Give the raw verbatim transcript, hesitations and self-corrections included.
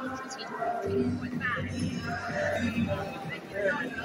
事情挺混大的，对，然后